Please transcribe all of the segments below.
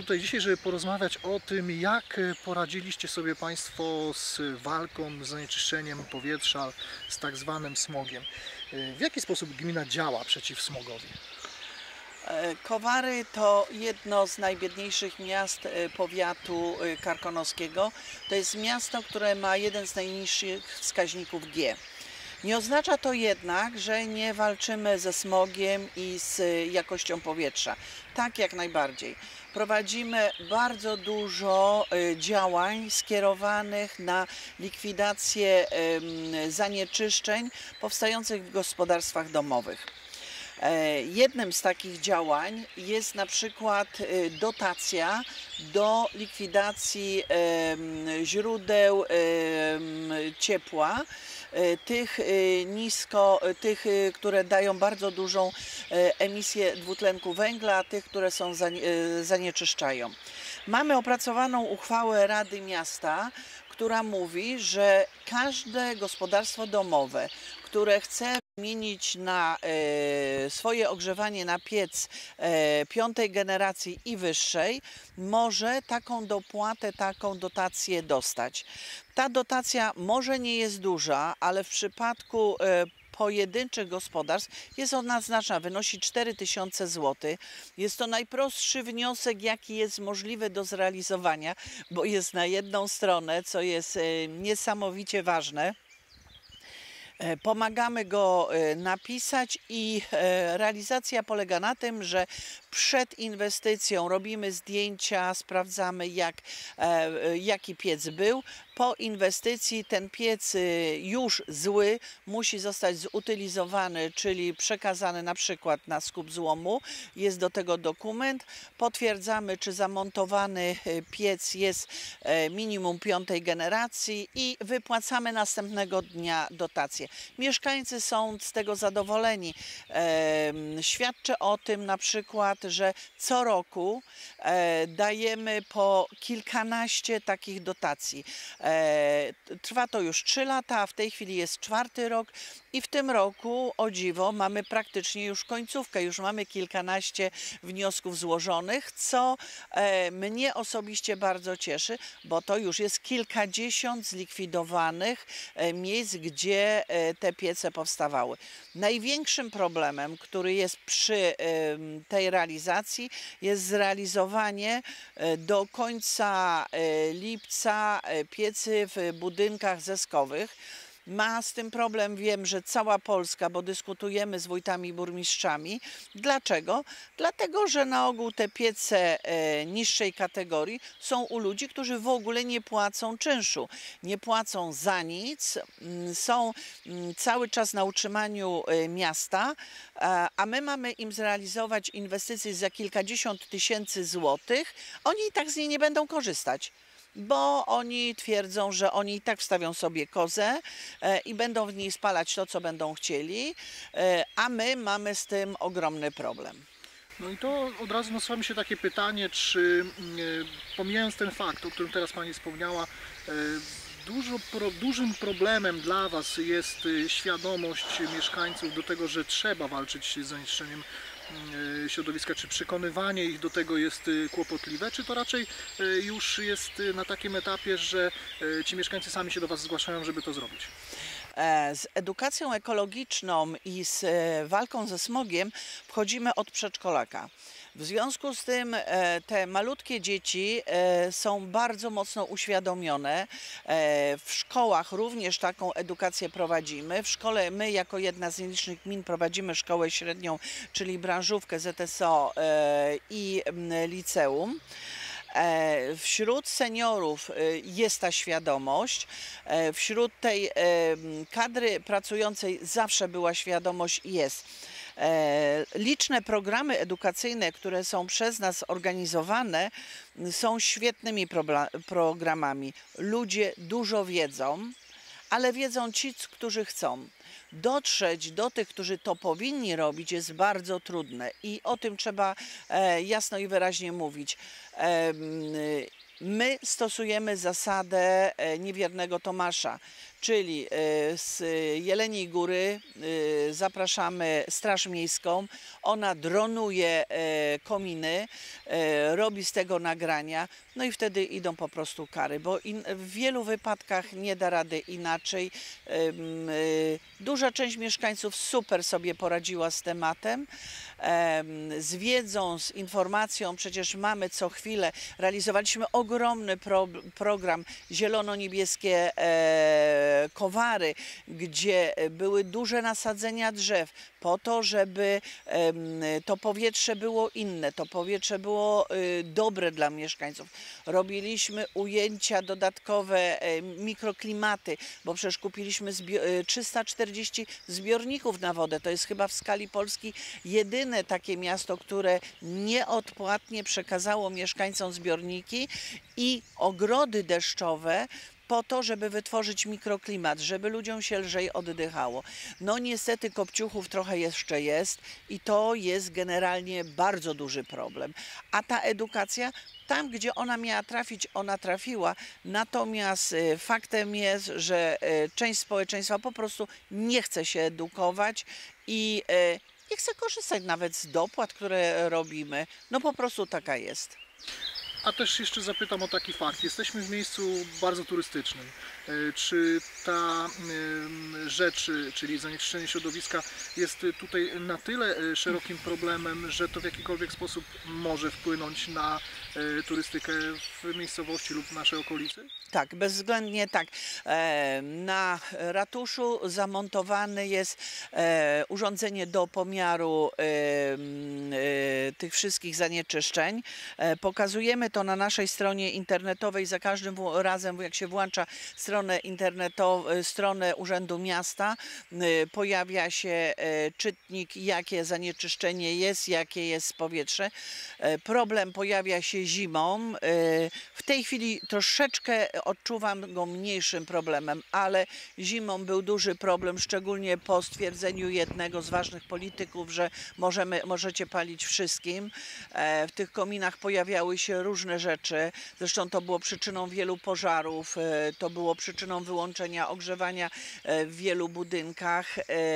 tutaj dzisiaj, żeby porozmawiać o tym, jak poradziliście sobie Państwo z walką z zanieczyszczeniem powietrza, z tak zwanym smogiem. W jaki sposób gmina działa przeciw smogowi? Kowary to jedno z najbiedniejszych miast powiatu karkonoskiego. To jest miasto, które ma jeden z najniższych wskaźników G. Nie oznacza to jednak, że nie walczymy ze smogiem i z jakością powietrza. Tak, jak najbardziej. Prowadzimy bardzo dużo działań skierowanych na likwidację zanieczyszczeń powstających w gospodarstwach domowych. Jednym z takich działań jest na przykład dotacja do likwidacji źródeł ciepła, tych, które dają bardzo dużą emisję dwutlenku węgla, tych, które są zanieczyszczają. Mamy opracowaną uchwałę Rady Miasta, która mówi, że każde gospodarstwo domowe, które chce wymienić na swoje ogrzewanie na piec piątej generacji i wyższej, może taką dopłatę, taką dotację dostać. Ta dotacja może nie jest duża, ale w przypadku pojedynczych gospodarstw jest ona znaczna, wynosi 4000 zł. Jest to najprostszy wniosek, jaki jest możliwy do zrealizowania, bo jest na jedną stronę, co jest niesamowicie ważne. Pomagamy go napisać i realizacja polega na tym, że przed inwestycją robimy zdjęcia, sprawdzamy jaki piec był. Po inwestycji ten piec już zły musi zostać zutylizowany, czyli przekazany na przykład na skup złomu. Jest do tego dokument. Potwierdzamy, czy zamontowany piec jest minimum piątej generacji i wypłacamy następnego dnia dotację. Mieszkańcy są z tego zadowoleni. Świadczy o tym na przykład, że co roku dajemy po kilkanaście takich dotacji. Trwa to już 3 lata, a w tej chwili jest 4. rok i w tym roku, o dziwo, mamy praktycznie już końcówkę, już mamy kilkanaście wniosków złożonych, co mnie osobiście bardzo cieszy, bo to już jest kilkadziesiąt zlikwidowanych miejsc, gdzie te piece powstawały. Największym problemem, który jest przy tej realizacji, jest zrealizowanie do końca lipca piecy w budynkach zeskowych. Ma z tym problem, wiem, że cała Polska, bo dyskutujemy z wójtami i burmistrzami. Dlaczego? Dlatego, że na ogół te piece niższej kategorii są u ludzi, którzy w ogóle nie płacą czynszu, nie płacą za nic, są cały czas na utrzymaniu miasta, a my mamy im zrealizować inwestycje za kilkadziesiąt tysięcy złotych. Oni i tak z niej nie będą korzystać, bo oni twierdzą, że oni i tak wstawią sobie kozę i będą w niej spalać to, co będą chcieli, a my mamy z tym ogromny problem. No i to od razu nasuwa mi się takie pytanie, czy pomijając ten fakt, o którym teraz Pani wspomniała, dużym problemem dla Was jest świadomość mieszkańców do tego, że trzeba walczyć z zanieczyszczeniem środowiska, czy przekonywanie ich do tego jest kłopotliwe, czy to raczej już jest na takim etapie, że ci mieszkańcy sami się do Was zgłaszają, żeby to zrobić? Z edukacją ekologiczną i z walką ze smogiem wchodzimy od przedszkolaka. W związku z tym te malutkie dzieci są bardzo mocno uświadomione. W szkołach również taką edukację prowadzimy. W szkole my jako jedna z nielicznych gmin prowadzimy szkołę średnią, czyli branżówkę ZSO i liceum. Wśród seniorów jest ta świadomość, wśród tej kadry pracującej zawsze była świadomość i jest. Liczne programy edukacyjne, które są przez nas organizowane, są świetnymi programami. Ludzie dużo wiedzą, ale wiedzą ci, którzy chcą. Dotrzeć do tych, którzy to powinni robić, jest bardzo trudne i o tym trzeba jasno i wyraźnie mówić. My stosujemy zasadę niewiernego Tomasza, czyli z Jeleniej Góry zapraszamy Straż Miejską, ona dronuje kominy, robi z tego nagrania, no i wtedy idą po prostu kary, bo w wielu wypadkach nie da rady inaczej. Duża część mieszkańców super sobie poradziła z tematem, z wiedzą, z informacją. Przecież mamy co chwilę, realizowaliśmy ogromny program Zielono-Niebieskie Kowary, gdzie były duże nasadzenia drzew po to, żeby to powietrze było inne, to powietrze było dobre dla mieszkańców. Robiliśmy ujęcia dodatkowe, mikroklimaty, bo przecież kupiliśmy 340 zbiorników na wodę. To jest chyba w skali Polski jedyne takie miasto, które nieodpłatnie przekazało mieszkańcom zbiorniki i ogrody deszczowe po to, żeby wytworzyć mikroklimat, żeby ludziom się lżej oddychało. No niestety kopciuchów trochę jeszcze jest i to jest generalnie bardzo duży problem. A ta edukacja, tam gdzie ona miała trafić, ona trafiła. Natomiast faktem jest, że część społeczeństwa po prostu nie chce się edukować i nie chce korzystać nawet z dopłat, które robimy. No po prostu taka jest. A też jeszcze zapytam o taki fakt. Jesteśmy w miejscu bardzo turystycznym. Czy ta rzecz, czyli zanieczyszczenie środowiska, jest tutaj na tyle szerokim problemem, że to w jakikolwiek sposób może wpłynąć na turystykę w miejscowości lub w naszej okolicy? Tak, bezwzględnie tak. Na ratuszu zamontowane jest urządzenie do pomiaru tych wszystkich zanieczyszczeń. Pokazujemy to na naszej stronie internetowej. Za każdym razem, jak się włącza stronę internetową, stronę Urzędu Miasta, pojawia się czytnik, jakie zanieczyszczenie jest, jakie jest powietrze. Problem pojawia się zimą. W tej chwili troszeczkę odczuwam go mniejszym problemem, ale zimą był duży problem, szczególnie po stwierdzeniu jednego z ważnych polityków, że możecie palić wszystkim. W tych kominach pojawiały się różne rzeczy, zresztą to było przyczyną wielu pożarów, to było przyczyną wyłączenia ogrzewania w wielu budynkach.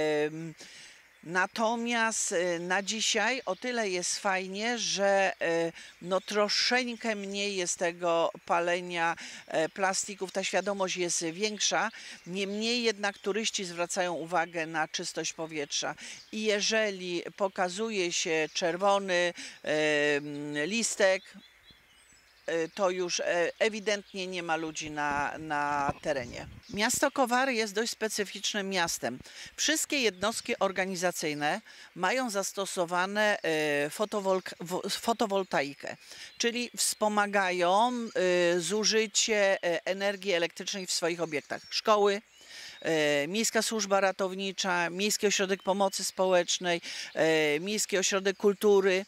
Natomiast na dzisiaj o tyle jest fajnie, że no troszeczkę mniej jest tego palenia plastików, ta świadomość jest większa, niemniej jednak turyści zwracają uwagę na czystość powietrza i jeżeli pokazuje się czerwony listek, to już ewidentnie nie ma ludzi na terenie. Miasto Kowary jest dość specyficznym miastem. Wszystkie jednostki organizacyjne mają zastosowane fotowoltaikę, czyli wspomagają zużycie energii elektrycznej w swoich obiektach. Szkoły, Miejska Służba Ratownicza, Miejski Ośrodek Pomocy Społecznej, Miejski Ośrodek Kultury.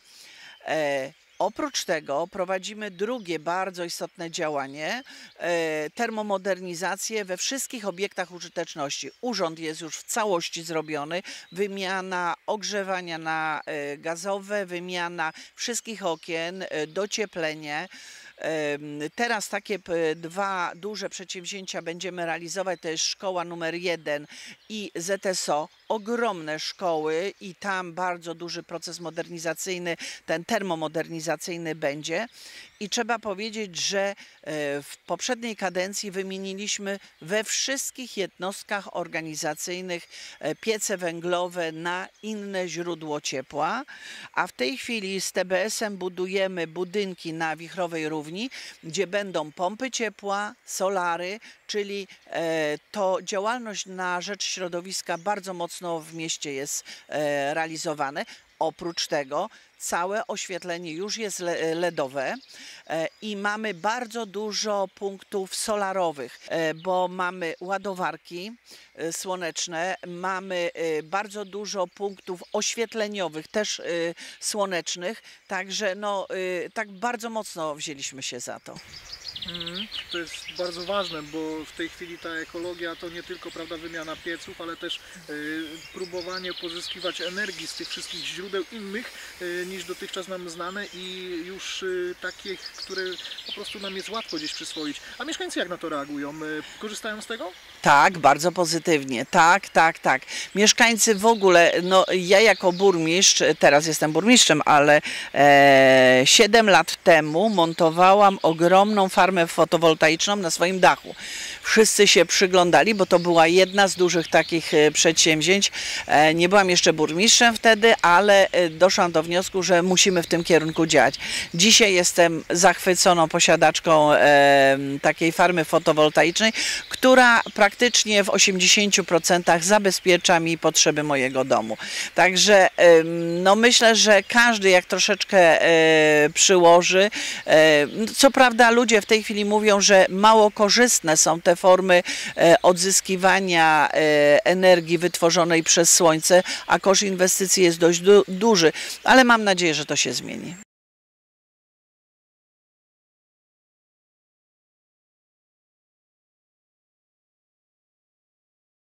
Oprócz tego prowadzimy drugie bardzo istotne działanie, termomodernizację we wszystkich obiektach użyteczności. Urząd jest już w całości zrobiony, wymiana ogrzewania na gazowe, wymiana wszystkich okien, docieplenie. Teraz takie dwa duże przedsięwzięcia będziemy realizować, to jest szkoła numer 1 i ZSO, ogromne szkoły i tam bardzo duży proces modernizacyjny, ten termomodernizacyjny będzie. I trzeba powiedzieć, że w poprzedniej kadencji wymieniliśmy we wszystkich jednostkach organizacyjnych piece węglowe na inne źródło ciepła, a w tej chwili z TBS-em budujemy budynki na Wichrowej Równi, gdzie będą pompy ciepła, solary, czyli to działalność na rzecz środowiska bardzo mocno w mieście jest realizowane. Oprócz tego całe oświetlenie już jest LEDowe i mamy bardzo dużo punktów solarowych, bo mamy ładowarki słoneczne, mamy bardzo dużo punktów oświetleniowych, też słonecznych, także no, tak bardzo mocno wzięliśmy się za to. To jest bardzo ważne, bo w tej chwili ta ekologia to nie tylko, prawda, wymiana pieców, ale też próbowanie pozyskiwać energii z tych wszystkich źródeł innych niż dotychczas nam znane i już takich, które po prostu nam jest łatwo gdzieś przyswoić. A mieszkańcy jak na to reagują? Korzystają z tego? Tak, bardzo pozytywnie. Tak, tak, tak. Mieszkańcy w ogóle, no ja jako burmistrz, teraz jestem burmistrzem, ale 7 lat temu montowałam ogromną farmę fotowoltaiczną na swoim dachu. Wszyscy się przyglądali, bo to była jedna z dużych takich przedsięwzięć. Nie byłam jeszcze burmistrzem wtedy, ale doszłam do wniosku, że musimy w tym kierunku działać. Dzisiaj jestem zachwyconą posiadaczką takiej farmy fotowoltaicznej, która praktycznie w 80% zabezpiecza mi potrzeby mojego domu. Także no myślę, że każdy jak troszeczkę przyłoży. Co prawda ludzie w tej chwili mówią, że mało korzystne są te formy odzyskiwania energii wytworzonej przez słońce, a koszt inwestycji jest dość duży, ale mam nadzieję, że to się zmieni.